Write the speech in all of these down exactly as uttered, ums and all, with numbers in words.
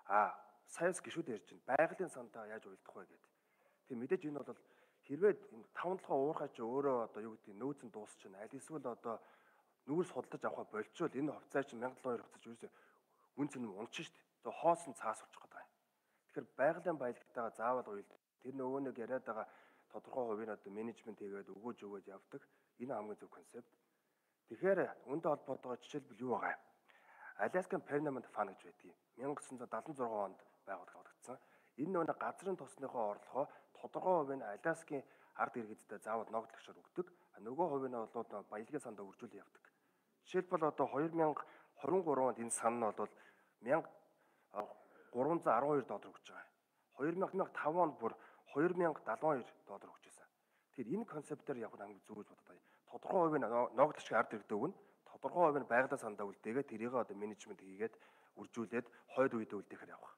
А саяас гişүүд ярьж байна. Байгалийн сандаа яаж уялдах вэ гэдэг. Тэг мэдээж энэ бол хэрвээ таван толгой уурхай чи өөрөө одоо юу гэдэг нөөцөн дуусчихна. Аль эсвэл одоо нүүрс худалдаж авах болчвол энэ хувьцаа чинь мянга доллар хувьцаа ч ерөөсөө үн цэн унчих шүү дээ. За хоосон цаас урчих гэдэг юм. Тэгэхээр байгалийн баялагтайгаа заавал уялдах. Тэр нөгөө нэг яриад байгаа тодорхой хувийн одоо менежмент хийгээд өгөөж өгөөж явдаг. Энэ хамгийн зөв концепт. Тэгэхээр үүнтэй холбоотойгоо жишээлбэл юу байгаа юм? Аляскан Permanent Fund гэж байдгийг мянга девятьсот седьмидесяти шесть онд байгуулагдсан. Энэ нөгөө газрын тосныхоо орлогоо тодорхой хувийн Аляскийн ард иргэдтэй заавал ногдлагчаар өгдөг. А нөгөө хувийн нь бол баялагын сандаа үржүүлэн явдаг. Жишээлбэл одоо две тысячи двадцать три онд энэ сан нь бол one thousand three hundred twelve доллар өгч байгаа. two thousand five онд бүр two thousand seventy-two доллар өгч байсан. Тэгэхээр энэ концептээр явах хамгийн зөв гэж боддог. Тодорхой хувийн ногдлагч ард иргэд өгнө. Тодорхой хувийн байгалийн сандаа үлдээгээд тэрийг одоо менежмент хийгээд үржүүлээд хойд үед үлдээхээр явах.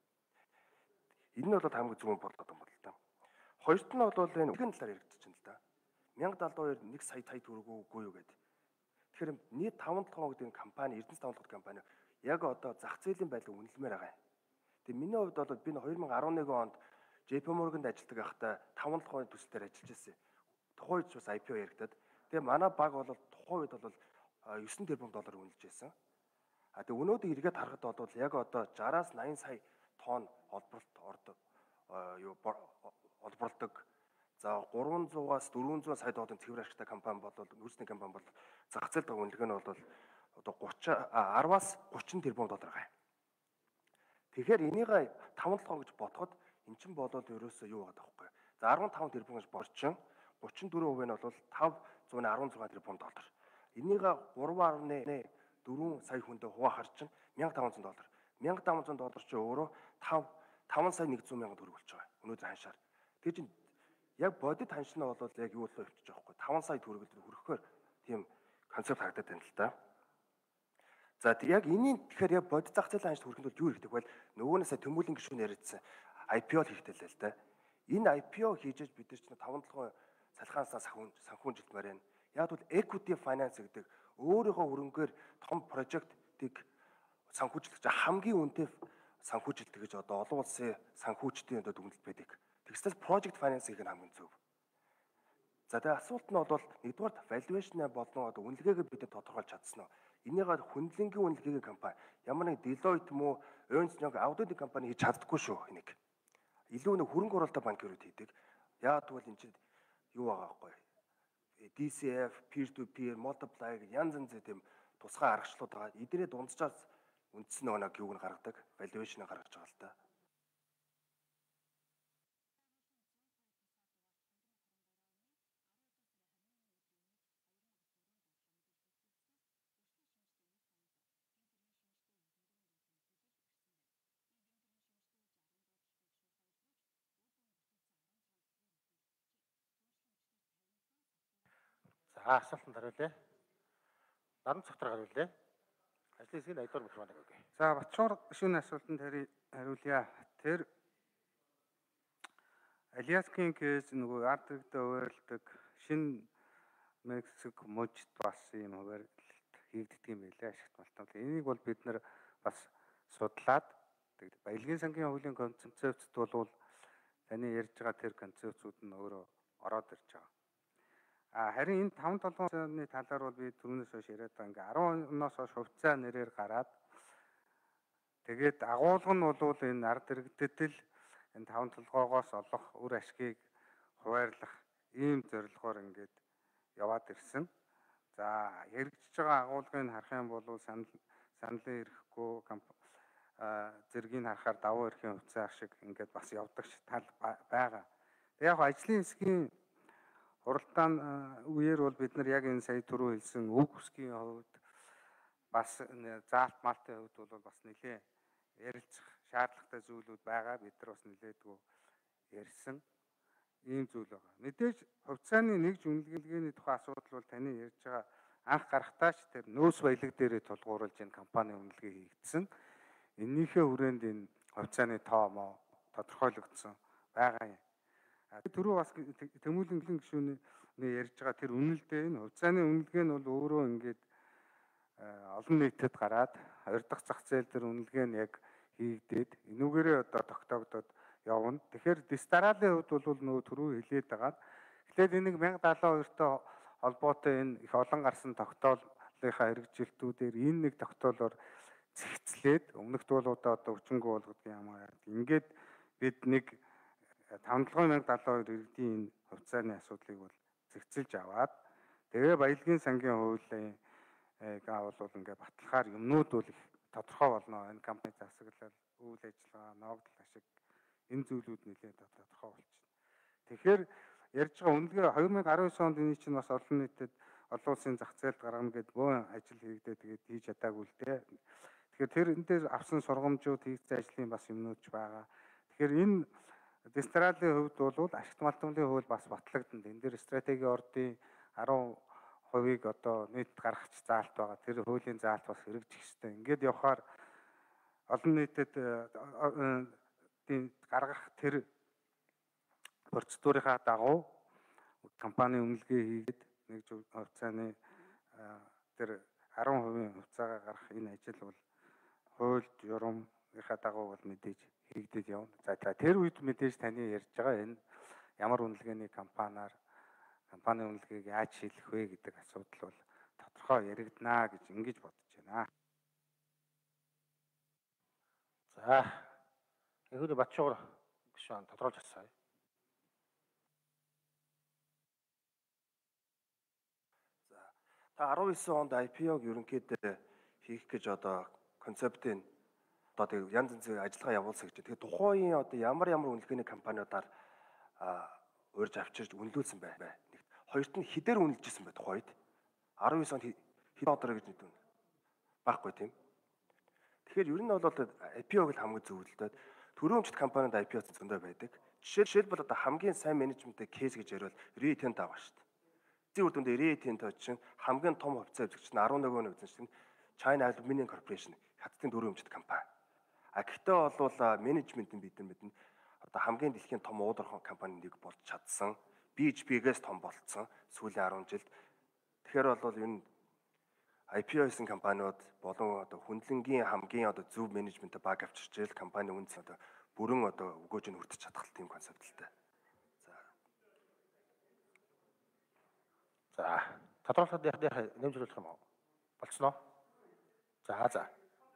Энэ нь бол хамгийн зөв бодлого юм бол та. Хоёрт нь бол энэ үлгэн талаар яригдчихэв л да. one thousand seventy-two нэг сая сая төгрөг үгүй юу гэдэг. Тэгэхээр нийт таван толгой гэдэг компани, Эрдэнэс таван толгой компани яг одоо зах зээлийн байдлыг үнэлмээр байгаа юм. Тэгээ миний хувьд бол би two thousand eleven онд J P Morgan-д ажилладаг байхдаа таван толгойн төсөлтөөр ажиллаж байсан. Тухайн үед бас I P O яригдаад. Тэгээ манай баг бол тухайн үед бол nine тэрбум доллар үнэлж байсан. А тэгээ өнөөдөр эргээд харахад бол яг одоо sixty-аас ninety сая тонн олборлт ордог юу олборлдог. За three hundred-аас four hundred сая долларын цэвэр ашигтай компани бол нүүрсний компани бол зах зээл дагуу үнэлгээ нь бол одоо thirty-аас thirty тэрбум доллар гай. Тэгэхээр энийг таван толгой гэж бодоход эн чинь болоод ерөөсөө юу байгаа таахгүй. За fifteen тэрбум гэж борчин thirty-four percent нь бол five hundred sixteen тэрбум доллар. Энийг three point four сая хүндээ хуваахар чинь fifteen hundred доллар. fifteen hundred доллар чи өөрөө five five сая one hundred мянган төгрөг болж байгаа. Өнөөдөр ханшаар. Тэр чинь яг бодит ханшна бол яг юу болоо явчих жоохгүй. five сая төгрөг хүрэхээр тийм концепт харагдаад байна л да. За яг энийн тэгэхээр яг бодит зах зээлийн ханшд хүрэхэд бол юу хэрэгтэй вэ? Нөгөөнөөсөө төмөлийн гишүүн яриадсан I P O хийхдээ л да. Энэ I P O хийжээж бид нар чинь таван толгой салхаанаас санхүүжилт маар байна. Яг бол equity finance гэдэг өөрийнхөө хөрөнгөөр том прожектыг санхүүжилж хамгийн үнэтэй санхүүжилт гэж одоо олон улсын санхүүчдийн одоо дүгнэлт байдаг. Тэгвэл project financing гэх нь хамгийн зөв. За тэгээ асуулт нь бол нэгдүгээр valuation болон одоо үнэлгээгээ бид тодорхойлж чадсан уу? Энийг хөндлөнгийн үнэлгээний компани ямар нэг Deloitte мөн Ernst and Young аудит компани хийж чаддаггүй шүү энийг. Илүү нэг хөрөнгө оруулалт банк ирүүд хийдэг. Яагад бол энэ чинь юу байгаа байхгүй. D C F, peer to peer, multiply гэх янз янз тийм тусгай аргачлалууд байгаа. Эднэрээ дунджаас үндсэн нэг юуг нь гаргадаг, valuation-ыг гаргаж байгаа л та. За асуултанд хариулъя. Наран цогтор хариулъя. Ажлын хэсгийн Аялал Бахарханыг өгье. За Батчуур гишүүний асуултанд хариулъя. Тэр Аляскийн кейс нөгөө ард иргэдэд уурладаг шинэ Мексик мужид бас ийм хуваарлалт хийгддэг юм байлаа ашигт малтан. Энийг бол бид нар бас судлаад тэгээд баялагын сангийн хуулийн концепцэд бол таны ярьж байгаа тэр концепцүүд нь өөрөө ороод ирж байгаа. А харин энэ таван толгойн талаар бол би түрүүнээс хойш яриад байгаа. Ингээ ten оноос хойш хувьцаа нэрээр гараад тэгээд агуулга нь бол энэ ард иргэдэд л энэ таван толгойгоос олох үр ашгийг хуваарлах ийм зорилгоор ингээд яваад ирсэн. За хэрэгжиж байгаа агуулгыг харах юм бол санал саналын эрэхгүй зэргийг харахаар давуу эрхийн хувьцаа шиг ингээд бас явдаг тал байгаа. Тэг яг ажлын хэсгийн хуралдаан үеэр бол бид нар яг энэ сая түрүү хэлсэн үг үсгийн хувьд бас заалт малтын хувьд бол бас нэлээ ярилцах шаардлагатай зүйлүүд байгаа. Бид нар бас нэлээдгүй ярьсан ийм зүйл байгаа. Мэдээж хувьцааны нэгж үнэлгээний тухай асуудал бол таны ярьж байгаа анх гарахтаач тэр нөөц баялаг дээрээ тулгуурлаж энэ компани үнэлгээ хийгдсэн. Энийхээ хүрээнд энэ хувьцааны тоо моо тодорхойлогдсон байгаа юм. Түрүү бас Тэмүүлэн гишүүний ярьж байгаа тэр үнэлгээ энэ хувьцааны үнэлгээ нь бол өөрөө ингээд олон нийтэд гараад хоёр дахь зах зээл дээр үнэлгээ нь яг хийгдээд энүүгээрээ одоо тогтоогдоод явна. Тэгэхээр Дистралийн хувьд бол нөгөө түрүү хэлээд байгаа. Эхлээд энийг мянга даалга хоёртой холбоотой энэ их олон гарсан тогтоолынхаа хэрэгжилтүүдээр энэ нэг тогтоолоор зэгцлээд өмнөх дуулуудаа одоо өчнгөө болгодог юм аа. Ингээд бид нэг тавталгын мянга даалга хоёр иргэдийн энэ хувьцааны асуудлыг бол зэгцэлж аваад тэгээ баялагын сангийн хуулийн гаавал бол ингээд баталгаар юмнууд бол их тодорхой болно. Энэ компани засаглал, үйл ажиллагаа, ногдол ашиг энэ зүйлүүд нэлээд тодорхой болчихно. Тэгэхээр ярьж байгаа үнэлгээ две тысячи десять онд энэ чинь бас олон нийтэд олон улсын зах зээлд гаргана гэд бөөн ажил хийгдээ тэгээд хийж чадаагүй л дээ. Тэгэхээр тэр энэ дээр авсан сургамжууд хийгдсэн ажлын бас юмнууд ч байгаа. Тэгэхээр энэ Дистралийн хувьд бол ашигт малтмлын хууль бас батлагдана. Энэ дээр стратеги ордын десять хувийг одоо нийт гаргах заалт байгаа. Тэр хуулийн заалт бас хэрэгжих ёстой. Ингээд явхаар олон нийтэд гаргах тэр процедурынхаа дагуу компани үнэлгээ хийгээд нэг хувьцааны тэр десять хувийн хувьцаагаа гаргах энэ ажил бол хууль журмынхаа дагуу бол мэдээж хийгдэж явна. За тэр үед мэдээж таны ярьж байгаа энэ ямар үнэлгээний компаниар компани үнэлгээг яаж шийдэх вэ гэдэг асуудал бол тодорхой яригдана гэж ингэж бодож байна. За Энхүүний Батшуур гишүүн тодорхойлж асууя. За та десять онд ай пи о-г ерөнхийдөө хийх гэж одоо концептын одоо тэг янз янзын ажиллагаа явуулсан гэж. Тэгэхээр тухайн одоо ямар ямар үнэлгээний компаниудаар урьж авчирч үнэлүүлсэн бай. Нэгт хоёрт нь хідээр үнэлжсэн бай тухайд. десять онд хэд одор гэж нэгдэн байхгүй тийм. Тэгэхээр ер нь бол ай пи о-г л хамгийн зөвлөлтөд төрөөмжт компанид ай пи о зөндөө байдаг. Жишээлбэл одоо хамгийн сайн менежменттэй кейс гэж ярил Rio Tinto аваа шүү дээ. Эцсийн үр дүндээ Rio Tinto чинь хамгийн том хувьцаа эзэгч нь десять нэг үзэн чинь China Aluminium Corporation хятадын төрөөмжт компани. А гэхдээ бол менежмент нь бид нар мэднэ одоо хамгийн дэлхийн том уудорхон компани нэг болж чадсан. би эйч пи-гээс том болцсон сүүлийн десять жилд. Тэгэхээр бол энэ ай пи о-ийн компаниуд болон одоо хүндлэнгийн хамгийн одоо зөв менежменттэй баг авчирч ил компани үнц одоо бүрэн одоо өгөөж нь хүртэж чадах тийм концепттэй. За. За тодорхойлоход яг нэмж хэлэх юм уу? Болцсноо? За за.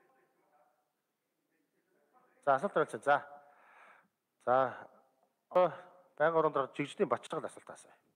За асуулт тавьчих. За. За. Байнгын орон дор жигжний Батчиргал асуулт асууя.